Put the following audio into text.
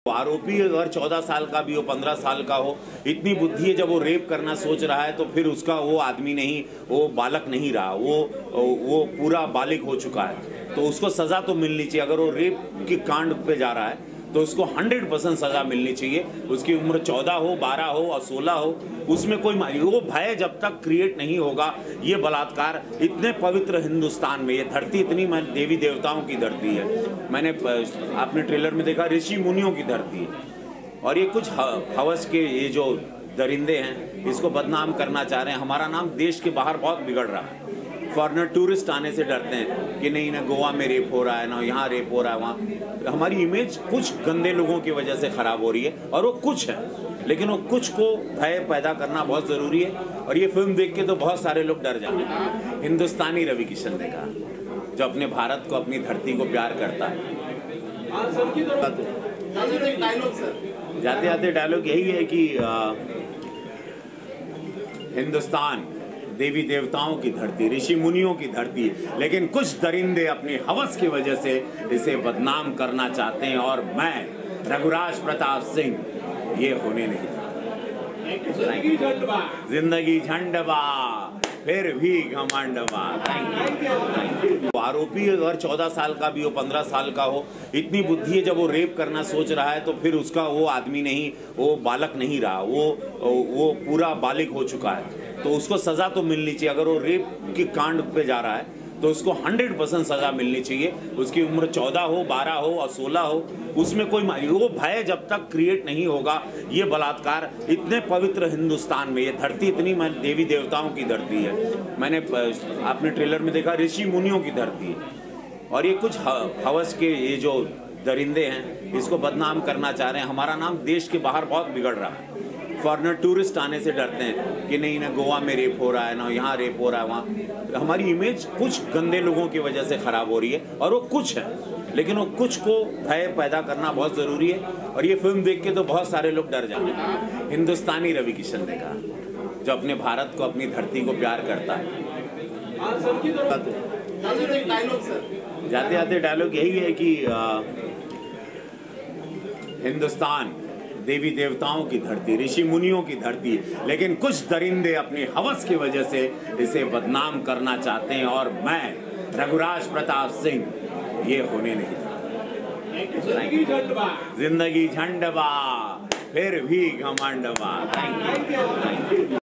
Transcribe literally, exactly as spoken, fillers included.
आरोपी अगर चौदह साल का भी हो, पंद्रह साल का हो, इतनी बुद्धि है जब वो रेप करना सोच रहा है तो फिर उसका वो आदमी नहीं, वो बालक नहीं रहा, वो वो पूरा बालिग हो चुका है। तो उसको सज़ा तो मिलनी चाहिए। अगर वो रेप के कांड पे जा रहा है तो उसको हंड्रेड परसेंट सज़ा मिलनी चाहिए। उसकी उम्र चौदह हो, बारह हो और सोलह हो, उसमें कोई वो भय जब तक क्रिएट नहीं होगा, ये बलात्कार इतने पवित्र हिंदुस्तान में, ये धरती इतनी देवी देवताओं की धरती है। मैंने आपने ट्रेलर में देखा, ऋषि मुनियों की धरती है। और ये कुछ हवस के ये जो दरिंदे हैं, इसको बदनाम करना चाह रहे हैं। हमारा नाम देश के बाहर बहुत बिगड़ रहा है। फॉरेनर टूरिस्ट आने से डरते हैं कि नहीं ना गोवा में रेप हो रहा है, ना यहाँ रेप हो रहा है। वहाँ हमारी इमेज कुछ गंदे लोगों की वजह से ख़राब हो रही है, और वो कुछ है, लेकिन वो कुछ को भय पैदा करना बहुत ज़रूरी है। और ये फिल्म देख के तो बहुत सारे लोग डर जाते। हिंदुस्तानी रवि किशन ने कहा, जो अपने भारत को, अपनी धरती को प्यार करता है। जाते जाते डायलॉग यही है कि आ, हिंदुस्तान देवी देवताओं की धरती, ऋषि मुनियों की धरती, लेकिन कुछ दरिंदे अपनी हवस की वजह से इसे बदनाम करना चाहते हैं। और मैं रघुराज प्रताप सिंह ये होने नहीं दूंगा। जिंदगी झंडबा फिर भी घमंडबा। आरोपी अगर चौदह साल का भी हो, पंद्रह साल का हो, इतनी बुद्धि है जब वो रेप करना सोच रहा है तो फिर उसका वो आदमी नहीं, वो बालक नहीं रहा, वो वो पूरा बालिग हो चुका है। तो उसको सज़ा तो मिलनी चाहिए। अगर वो रेप के कांड पे जा रहा है तो उसको हंड्रेड परसेंट सज़ा मिलनी चाहिए। उसकी उम्र चौदह हो, बारह हो और सोलह हो, उसमें कोई वो भय जब तक क्रिएट नहीं होगा, ये बलात्कार इतने पवित्र हिंदुस्तान में, ये धरती इतनी देवी देवताओं की धरती है। मैंने आपने ट्रेलर में देखा, ऋषि मुनियों की धरती है। और ये कुछ हवस के ये जो दरिंदे हैं, इसको बदनाम करना चाह रहे हैं। हमारा नाम देश के बाहर बहुत बिगड़ रहा है। फॉरेनर टूरिस्ट आने से डरते हैं कि नहीं ना गोवा में रेप हो रहा है, ना यहाँ रेप हो रहा है। वहाँ हमारी इमेज कुछ गंदे लोगों की वजह से ख़राब हो रही है, और वो कुछ है, लेकिन वो कुछ को भय पैदा करना बहुत ज़रूरी है। और ये फिल्म देख के तो बहुत सारे लोग डर जाते। हिंदुस्तानी रवि किशन ने कहा, जो अपने भारत को, अपनी धरती को प्यार करता है। जाते जाते डायलॉग यही है कि आ, हिंदुस्तान देवी देवताओं की धरती, ऋषि मुनियों की धरती, लेकिन कुछ दरिंदे अपनी हवस की वजह से इसे बदनाम करना चाहते हैं। और मैं रघुराज प्रताप सिंह ये होने नहीं दूंगा। जिंदगी झंडबा फिर भी घमंडबा। Thank you.